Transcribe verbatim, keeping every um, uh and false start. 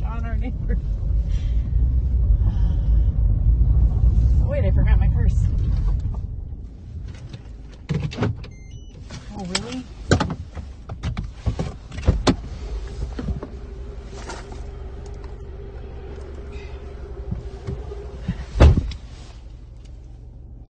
on our neighbor. Oh, wait, I forgot my purse. Oh, really?